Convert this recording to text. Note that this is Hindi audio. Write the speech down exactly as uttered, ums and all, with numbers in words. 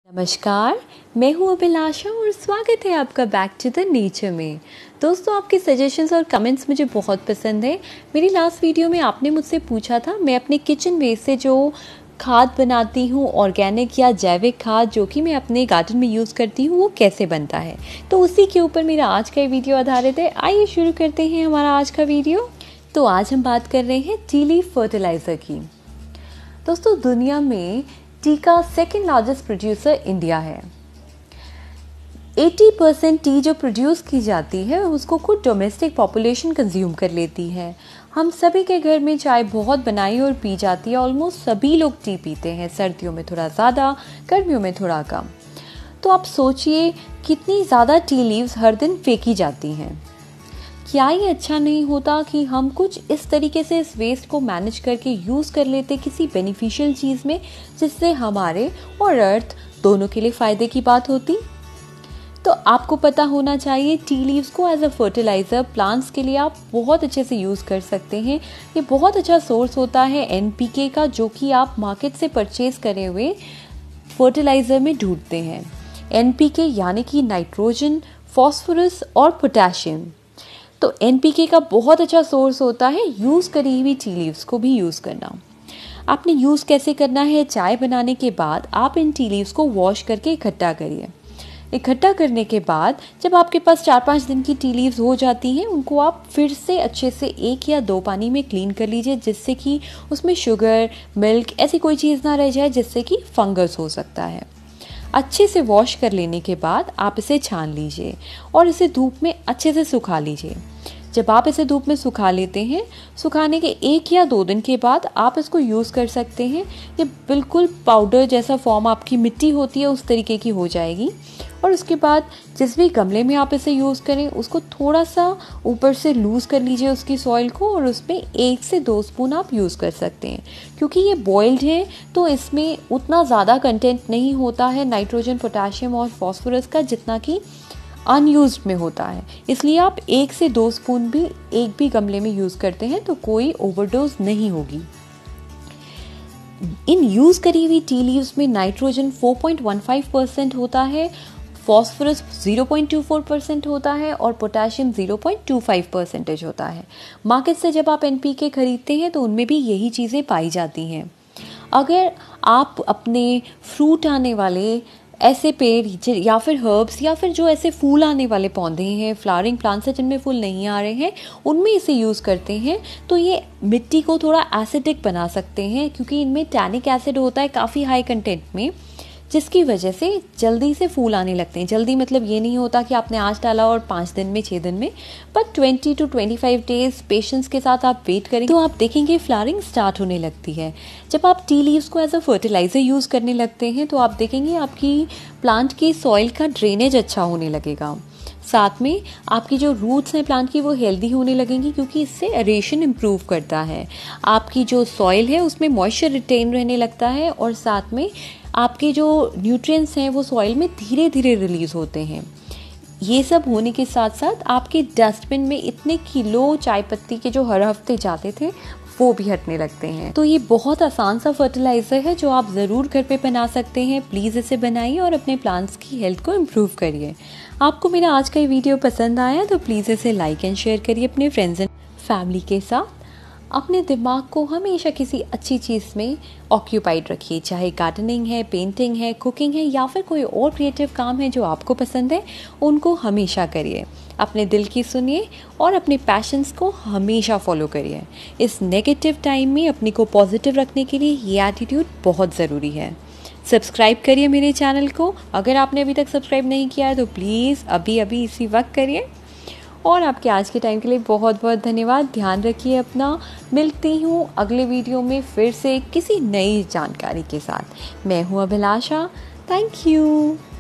नमस्कार, मैं हूँ अभिलाषा और स्वागत है आपका बैक टू द नेचर में। दोस्तों, आपके सजेशंस और कमेंट्स मुझे बहुत पसंद है। मेरी लास्ट वीडियो में आपने मुझसे पूछा था मैं अपने किचन वेस्ट से जो खाद बनाती हूँ, ऑर्गेनिक या जैविक खाद जो कि मैं अपने गार्डन में यूज़ करती हूँ, वो कैसे बनता है। तो उसी के ऊपर मेरा आज का वीडियो आधारित है। आइए शुरू करते हैं हमारा आज का वीडियो। तो आज हम बात कर रहे हैं टी लीफ फर्टिलाइज़र की। दोस्तों, दुनिया में टी का सेकेंड लार्जेस्ट प्रोड्यूसर इंडिया है। अस्सी परसेंट टी जो प्रोड्यूस की जाती है उसको खुद डोमेस्टिक पॉपुलेशन कंज्यूम कर लेती है। हम सभी के घर में चाय बहुत बनाई और पी जाती है। ऑलमोस्ट सभी लोग टी पीते हैं, सर्दियों में थोड़ा ज़्यादा, गर्मियों में थोड़ा कम। तो आप सोचिए कितनी ज़्यादा टी लीव्स हर दिन फेंकी जाती हैं। क्या ये अच्छा नहीं होता कि हम कुछ इस तरीके से इस वेस्ट को मैनेज करके यूज़ कर लेते किसी बेनिफिशियल चीज़ में, जिससे हमारे और अर्थ दोनों के लिए फ़ायदे की बात होती। तो आपको पता होना चाहिए टी लीव्स को एज अ फर्टिलाइज़र प्लांट्स के लिए आप बहुत अच्छे से यूज़ कर सकते हैं। ये बहुत अच्छा सोर्स होता है एन पी के का, जो कि आप मार्केट से परचेज़ करे हुए फर्टिलाइज़र में ढूंढते हैं। एन पी के यानी कि नाइट्रोजन, फॉस्फोरस और पोटेशियम। तो एन पी के का बहुत अच्छा सोर्स होता है यूज़ करी हुई टी लीव्स को भी यूज़ करना। आपने यूज़ कैसे करना है? चाय बनाने के बाद आप इन टी लीव्स को वॉश करके इकट्ठा करिए। इकट्ठा करने के बाद जब आपके पास चार पाँच दिन की टी लीव्स हो जाती हैं, उनको आप फिर से अच्छे से एक या दो पानी में क्लीन कर लीजिए, जिससे कि उसमें शुगर, मिल्क ऐसी कोई चीज़ ना रह जाए जिससे कि फंगस हो सकता है। अच्छे से वॉश कर लेने के बाद आप इसे छान लीजिए और इसे धूप में अच्छे से सुखा लीजिए। जब आप इसे धूप में सुखा लेते हैं, सुखाने के एक या दो दिन के बाद आप इसको यूज़ कर सकते हैं। ये बिल्कुल पाउडर जैसा फॉर्म आपकी मिट्टी होती है उस तरीके की हो जाएगी। और उसके बाद जिस भी गमले में आप इसे यूज़ करें, उसको थोड़ा सा ऊपर से लूज़ कर लीजिए उसकी सॉइल को, और उसमें एक से दो स्पून आप यूज़ कर सकते हैं। क्योंकि ये बॉइल्ड है तो इसमें उतना ज़्यादा कंटेंट नहीं होता है नाइट्रोजन, पोटेशियम और फॉस्फोरस का, जितना कि अनयूज्ड में होता है। इसलिए आप एक से दो स्पून भी एक भी गमले में यूज़ करते हैं तो कोई ओवरडोज नहीं होगी। इन यूज़ करी हुई टी लीव्स में नाइट्रोजन चार पॉइंट एक पाँच परसेंट होता है, फॉस्फोरस ज़ीरो पॉइंट दो चार परसेंट होता है और पोटेशियम ज़ीरो पॉइंट दो पाँच परसेंटेज होता है। मार्केट से जब आप एन पी के खरीदते हैं तो उनमें भी यही चीज़ें पाई जाती हैं। अगर आप अपने फ्रूट आने वाले ऐसे पेड़ या फिर हर्ब्स या फिर जो ऐसे फूल आने वाले पौधे हैं, फ्लावरिंग प्लांट्स हैं जिनमें फूल नहीं आ रहे हैं, उनमें इसे यूज़ करते हैं तो ये मिट्टी को थोड़ा एसिडिक बना सकते हैं, क्योंकि इनमें टैनिक एसिड होता है काफ़ी हाई कंटेंट में, जिसकी वजह से जल्दी से फूल आने लगते हैं। जल्दी मतलब ये नहीं होता कि आपने आज डाला और पाँच दिन में, छः दिन में, but twenty two twenty five days patience के साथ आप वेट करेंगे तो आप देखेंगे फ्लावरिंग स्टार्ट होने लगती है। जब आप टी लीव्स को एज अ फर्टिलाइज़र यूज़ करने लगते हैं तो आप देखेंगे आपकी प्लांट की सॉइल का ड्रेनेज अच्छा होने लगेगा। साथ में आपकी जो रूट्स हैं प्लांट की, वो हेल्दी होने लगेंगी, क्योंकि इससे एरेशन इम्प्रूव करता है। आपकी जो सॉइल है उसमें मॉइस्चर रिटेन रहने लगता है और साथ में आपके जो न्यूट्रिएंट्स हैं वो सॉइल में धीरे धीरे रिलीज़ होते हैं। ये सब होने के साथ साथ आपके डस्टबिन में इतने किलो चाय पत्ती के जो हर हफ्ते जाते थे वो भी हटने लगते हैं। तो ये बहुत आसान सा फर्टिलाइज़र है जो आप ज़रूर घर पे बना सकते हैं। प्लीज़ इसे बनाइए और अपने प्लांट्स की हेल्थ को इम्प्रूव करिए। आपको मेरा आज का ये वीडियो पसंद आया तो प्लीज़ इसे लाइक एंड शेयर करिए अपने फ्रेंड्स एंड फैमिली के साथ। अपने दिमाग को हमेशा किसी अच्छी चीज़ में ऑक्यूपाइड रखिए, चाहे गार्डनिंग है, पेंटिंग है, कुकिंग है या फिर कोई और क्रिएटिव काम है जो आपको पसंद है, उनको हमेशा करिए। अपने दिल की सुनिए और अपने पैशंस को हमेशा फॉलो करिए। इस नेगेटिव टाइम में अपने को पॉजिटिव रखने के लिए ये एटीट्यूड बहुत ज़रूरी है। सब्सक्राइब करिए मेरे चैनल को। अगर आपने अभी तक सब्सक्राइब नहीं किया है तो प्लीज़ अभी अभी इसी वक्त करिए। और आपके आज के टाइम के लिए बहुत बहुत धन्यवाद। ध्यान रखिए अपना। मिलती हूँ अगले वीडियो में फिर से किसी नई जानकारी के साथ। मैं हूँ अभिलाषा। Thank you.